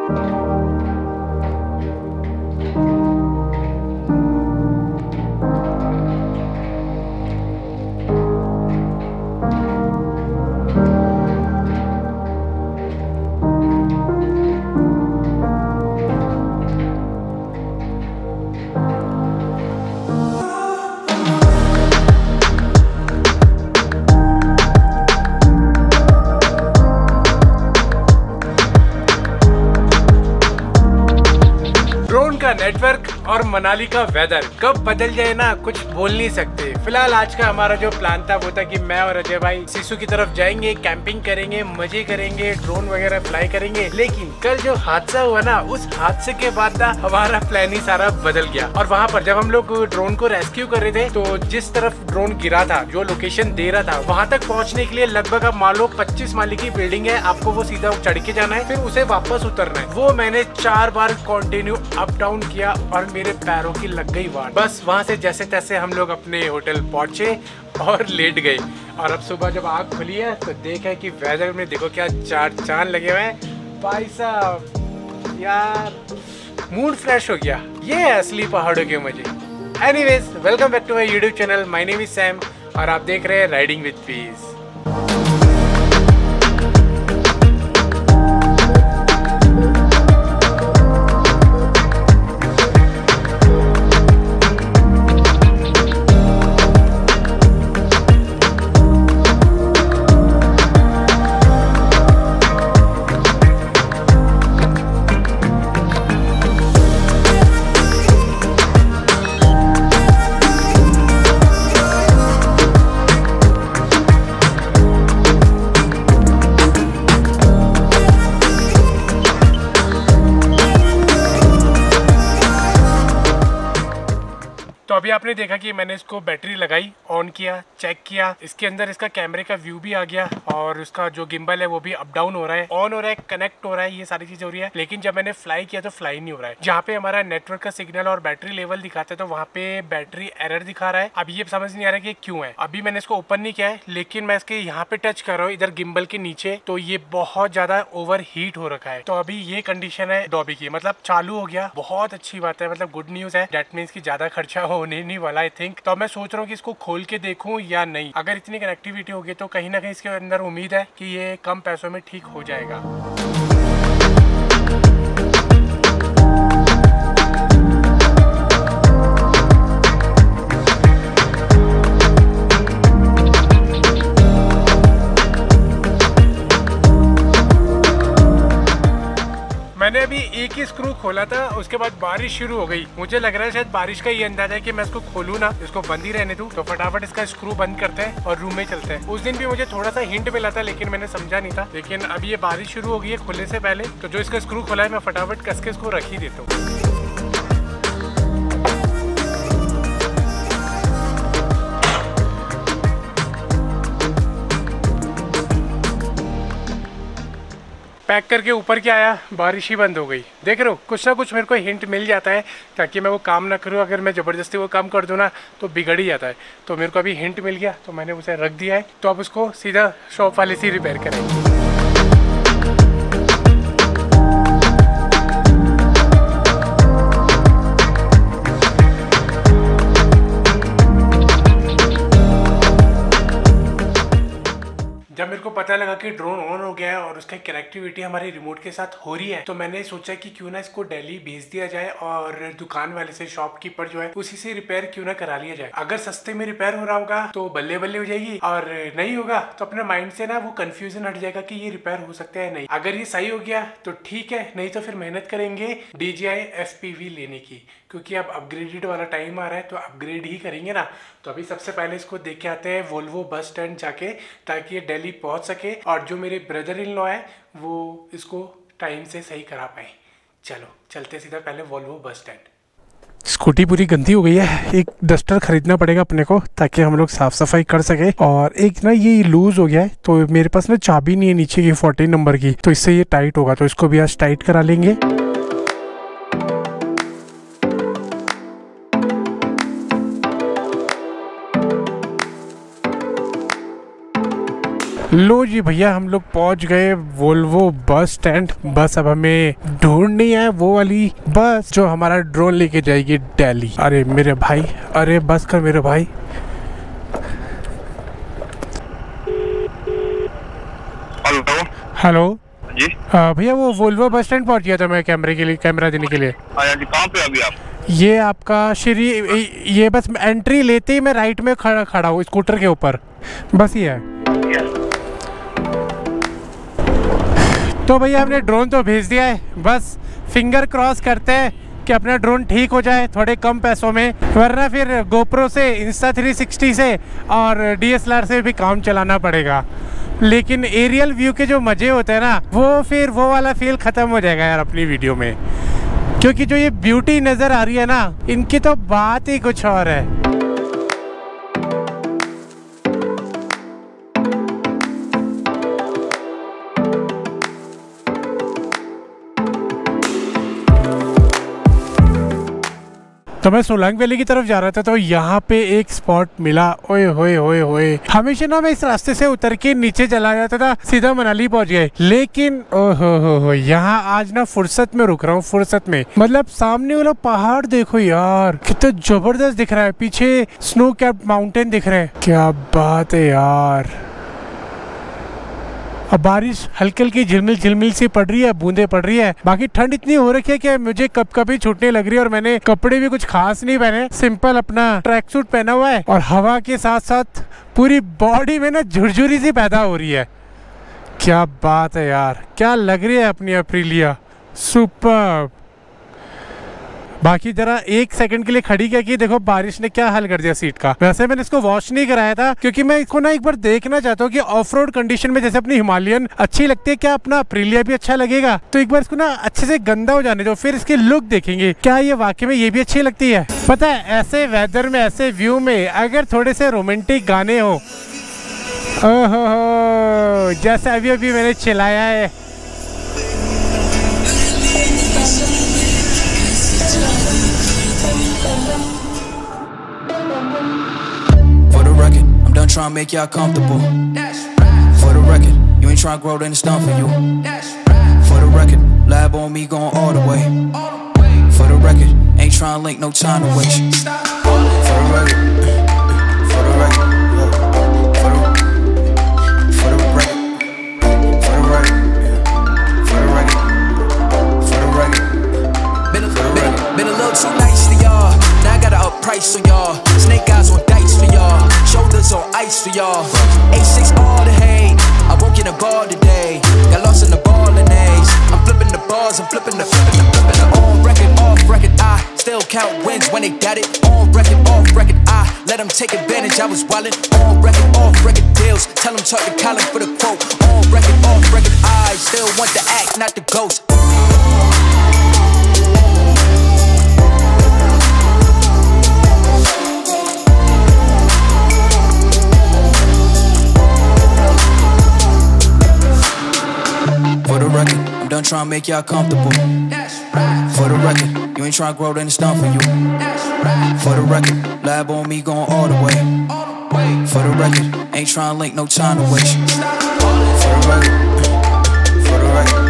Network और मनाली का weather कब बदल जाए ना कुछ बोल नहीं सकते। फिलहाल आज का हमारा जो प्लान था वो था कि मैं और अजय भाई सिसु की तरफ जाएंगे, कैंपिंग करेंगे, मजे करेंगे, ड्रोन वगैरह फ्लाई करेंगे। लेकिन कल जो हादसा हुआ ना, उस हादसे के बाद ना हमारा प्लान ही सारा बदल गया। और वहाँ पर जब हम लोग ड्रोन को रेस्क्यू कर रहे थे तो जिस तरफ ड्रोन गिरा था, जो लोकेशन दे रहा था, वहाँ तक पहुँचने के लिए लगभग आप मान लो 25 माले की बिल्डिंग है, आपको वो सीधा चढ़ के जाना है, फिर उसे वापस उतरना है। वो मैंने 4 बार कंटिन्यू अप डाउन किया और मेरे पैरों की लग गई वाट। बस वहाँ से जैसे तैसे हम लोग अपने होटल पहुंचे और लेट गए। और अब सुबह जब आँख खुली है तो देखा कि वेदर में देखो क्या 4 चांद लगे हुए हैं भाई साहब। यार मूड फ्रेश हो गया। ये है असली पहाड़ों के मजे। Anyways, welcome back to my YouTube channel. My name is Sam और आप देख रहे हैं राइडिंग विद पीस। तो अभी आपने देखा कि मैंने इसको बैटरी लगाई, ऑन किया, चेक किया, इसके अंदर इसका कैमरे का व्यू भी आ गया और उसका जो गिम्बल है वो भी अप डाउन हो रहा है, ऑन हो रहा है, कनेक्ट हो रहा है, ये सारी चीजें हो रही है। लेकिन जब मैंने फ्लाई किया तो फ्लाई नहीं हो रहा है। जहाँ पे हमारा नेटवर्क का सिग्नल और बैटरी लेवल दिखाता है तो वहाँ पे बैटरी एरर दिखा रहा है। अब ये समझ नहीं आ रहा कि क्यों है। अभी मैंने इसको ओपन नहीं किया है, लेकिन मैं इसके यहाँ पे टच कर रहा हूँ इधर गिम्बल के नीचे, तो ये बहुत ज्यादा ओवर हीट हो रखा है। तो अभी ये कंडीशन है डॉबी की, मतलब चालू हो गया। बहुत अच्छी बात है, मतलब गुड न्यूज है। डेट मीन्स की ज्यादा खर्चा होने नहीं वाला है। तो मैं सोच रहा हूँ कि इसको खोल के देखूं या नहीं। अगर इतनी कनेक्टिविटी होगी तो कहीं ना कहीं इसके अंदर उम्मीद है कि ये कम पैसों में ठीक हो जाएगा। मैंने अभी एक ही स्क्रू खोला था, उसके बाद बारिश शुरू हो गई। मुझे लग रहा है शायद बारिश का ये अंदाजा है कि मैं इसको खोलूँ ना, इसको बंद ही रहने दूं। तो फटाफट इसका स्क्रू बंद करते हैं और रूम में चलते हैं। उस दिन भी मुझे थोड़ा सा हिंट मिला था लेकिन मैंने समझा नहीं था। लेकिन अभी ये बारिश शुरू हो गई है खुलने से पहले, तो जो इसका स्क्रू खोला है मैं फटाफट कस के इसको रख ही देता हूँ। पैक करके ऊपर क्या आया, बारिश ही बंद हो गई। देख रहे हो, कुछ ना कुछ मेरे को हिंट मिल जाता है ताकि मैं वो काम ना करूँ। अगर मैं ज़बरदस्ती वो काम कर दूँ ना तो बिगड़ ही जाता है। तो मेरे को अभी हिंट मिल गया तो मैंने उसे रख दिया है। तो अब उसको सीधा शॉप वाले से रिपेयर करेंगे। जब मेरे को पता लगा कि ड्रोन ऑन हो गया है और उसका कनेक्टिविटी हमारी रिमोट के साथ हो रही है तो मैंने सोचा कि क्यों ना इसको दिल्ली भेज दिया जाए और दुकान वाले से, शॉपकीपर जो है उसी से रिपेयर क्यों ना करा लिया जाए। अगर सस्ते में रिपेयर हो रहा होगा तो बल्ले बल्ले हो जाएगी, और नहीं होगा तो अपने माइंड से ना वो कंफ्यूजन हट जाएगा कि ये रिपेयर हो सकता है नहीं। अगर ये सही हो गया तो ठीक है, नहीं तो फिर मेहनत करेंगे DJI FPV लेने की, क्योंकि अब अपग्रेडेड वाला टाइम आ रहा है तो अपग्रेड ही करेंगे ना। तो अभी सबसे पहले इसको देख के आते हैं वोल्वो बस स्टैंड जाके, ताकि ये दिल्ली पहुंच सके और जो मेरे ब्रदर इन लॉ है वो इसको टाइम से सही करा पाए। चलो चलते सीधा पहले वोल्वो बस स्टैंड। स्कूटी पूरी गंदी हो गई है, एक डस्टर खरीदना पड़ेगा अपने को ताकि हम लोग साफ सफाई कर सके। और एक ना ये लूज हो गया है तो मेरे पास ना चाबी नहीं है नीचे की 14 नंबर की, तो इससे ये टाइट होगा। तो इसको भी आज टाइट करा लेंगे। लो जी भैया, हम लोग पहुंच गए वोल्वो बस स्टैंड। बस अब हमें ढूंढनी है वो वाली बस जो हमारा ड्रोन लेके जाएगी दिल्ली। अरे मेरे भाई, अरे बस कर मेरे भाई। हेलो हेलो जी। भैया वो वोल्वो बस स्टैंड पहुंच गया था मैं कैमरा देने के लिए। आया जी, कहाँ पे अभी आप? ये आपका श्री, ये बस एंट्री लेते ही मैं राइट में खड़ा हूँ स्कूटर के ऊपर, बस ये है। तो भैया हमने ड्रोन तो भेज दिया है, बस फिंगर क्रॉस करते हैं कि अपना ड्रोन ठीक हो जाए थोड़े कम पैसों में, वरना फिर गोप्रो से, इंस्टा360 से और DSLR से भी काम चलाना पड़ेगा। लेकिन एरियल व्यू के जो मज़े होते हैं ना, वो वाला फील ख़त्म हो जाएगा यार अपनी वीडियो में, क्योंकि जो ये ब्यूटी नज़र आ रही है ना, इनकी तो बात ही कुछ और है। तो मैं सोलांग वैली की तरफ जा रहा था, तो यहाँ पे एक स्पॉट मिला। ओए होए होए होए, हमेशा ना मैं इस रास्ते से उतर के नीचे चला जाता था, सीधा मनाली पहुँच गए। लेकिन ओहो हो, यहाँ आज ना फुर्सत में रुक रहा हूँ, फुर्सत में। मतलब सामने वाला पहाड़ देखो यार, कितना जबरदस्त दिख रहा है, पीछे स्नो कैप्ड माउंटेन दिख रहे हैं, क्या बात है यार। अब बारिश हल्की हल्की झिलमिल सी पड़ रही है, बूंदे पड़ रही है। बाकी ठंड इतनी हो रखी है कि मुझे कब कभी छूटने लग रही है, और मैंने कपड़े भी कुछ खास नहीं पहने, सिंपल अपना ट्रैक सूट पहना हुआ है, और हवा के साथ साथ पूरी बॉडी में ना झुरझुरी सी पैदा हो रही है। क्या बात है यार, क्या लग रही है अपनी अप्रीलिया, सुपर्ब। बाकी जरा एक सेकंड के लिए खड़ी क्या की, देखो बारिश ने क्या हाल कर दिया सीट का। वैसे मैंने इसको वॉश नहीं कराया था, क्योंकि मैं इसको ना एक बार देखना चाहता हूँ कि ऑफ रोड कंडीशन में जैसे अपनी हिमालयन अच्छी लगती है, क्या अपना अप्रीलिया भी अच्छा लगेगा। तो एक बार इसको ना अच्छे से गंदा हो जाने दो, फिर इसकी लुक देखेंगे क्या ये वाकई में ये भी अच्छी लगती है। पता है, ऐसे वेदर में, ऐसे व्यू में अगर थोड़े से रोमांटिक गाने हो, ओहो जैसे अभी अभी मैंने चलाया है। Trying to make y'all comfortable. For the record, you ain't trying to grow, then it's done for you. For the record, lab on me going all the way. For the record, ain't trying to link, no time to waste. For the record, for the record, for the record, for the record, for the record, for the record. Been a little too nice to y'all. Now I gotta up price on y'all. Snake eyes on dice for y'all. Shoulders on ice for y'all. A6 all the hate. I won't get a ball today. Got lost in the ball and A's. I'm flipping the bars, I'm flipping the on record, off record. I still count wins when they got it. On record, off record. I let them take advantage. I was wildin'. On record, off record deals. Tell them talk to Colin for the quote. On record, off record. I still want the act, not the ghost. Done trying to make y'all comfortable. For the record, you ain't trying to grow, then it's done for you. For the record, lab on me going all the way. For the record, ain't trying to link, no time to waste. For the record, for the record.